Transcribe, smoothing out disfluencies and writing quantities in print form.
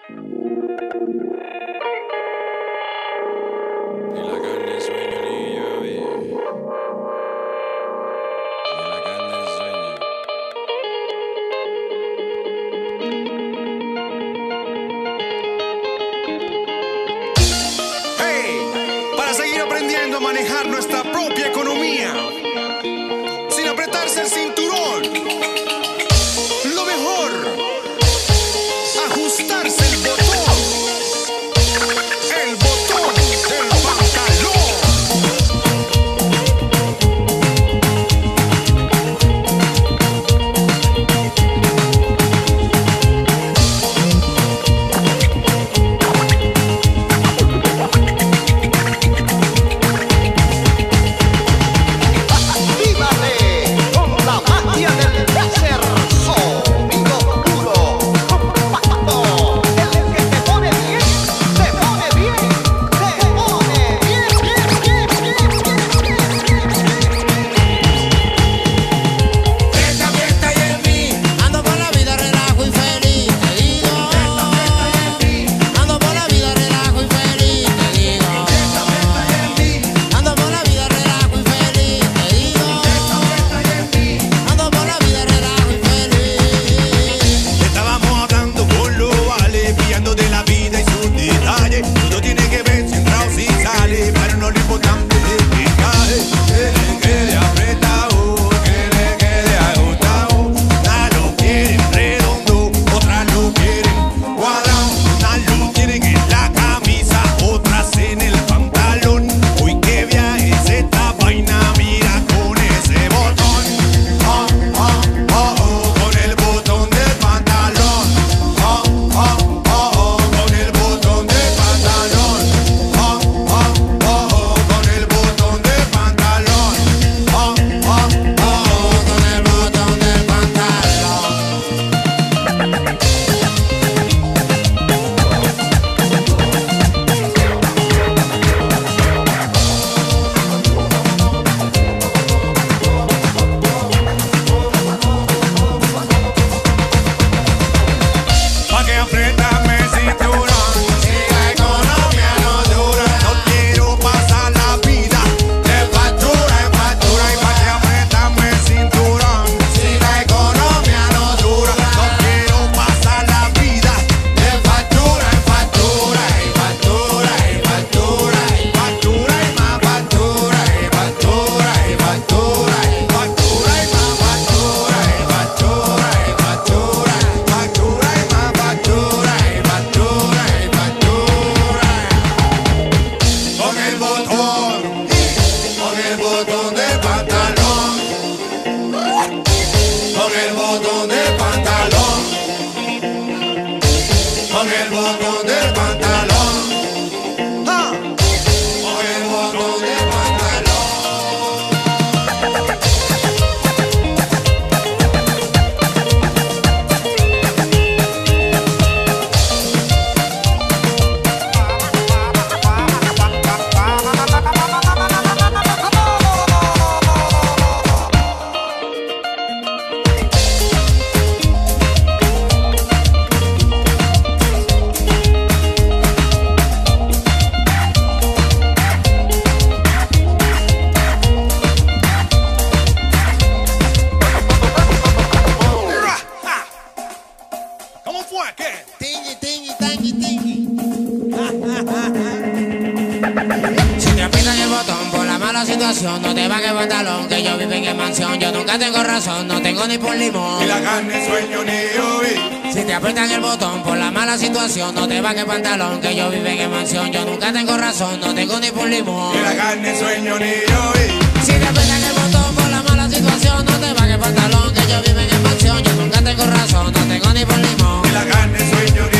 Y la carne sueño ni yo vi. Y la carne sueño. Hey, para seguir aprendiendo a manejar nuestra propia economía, sin apretarse el cinturón, lo mejor, ajustarse el botón del pantalón. Con el botón del pantalón. Con el botón del pantalón. ¿Cómo fue? ¿Qué? Tingui, tingui, tangui, tingui. Si te aprietan el botón por la mala situación, no te bajes el pantalón, que yo vivo en mansión. Yo nunca tengo razón, no tengo ni por limón. Y la carne sueño ni yo vi. Si te aprietan el botón por la mala situación, no te bajes el pantalón, que yo vivo en mansión. Yo nunca tengo razón, no tengo ni por limón. Y la carne sueño ni yo vi. Si te aprietan el botón por la mala situación, no te bajes el pantalón, que yo vivo en mansión. Yo nunca tengo razón, no tengo ni por limón. Y la carne sueño ni